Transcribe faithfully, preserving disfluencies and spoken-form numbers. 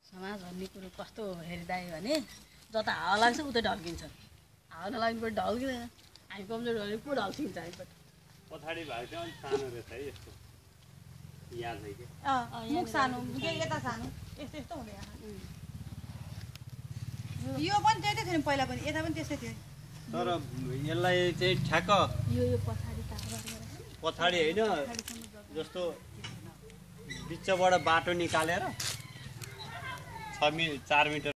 समाज भन्ने कुरो कस्तो हेरिदायो भने जता हावा लाग्छ उतै ढल्किन्छ हावा नलाग्नु पनि ढल्किँदैन हामी कमजोर भने पो ढल्किन्छ हामीबाट पछाडि भएको चाहिँ अलिक सानो रहेछ है यस्तो याद है कि मुख सानो यता सानो यस्तो यस्तो हुँदै यो पनि त्यस्तै थियो नि पहिला पनि यता पनि त्यस्तै थियो तर यसलाई चाहिँ ठ्याक्क यो यो पछाडि पछाडि होइन जस्तो बिचबाट बाटो निकालेर छ मि चार मिटर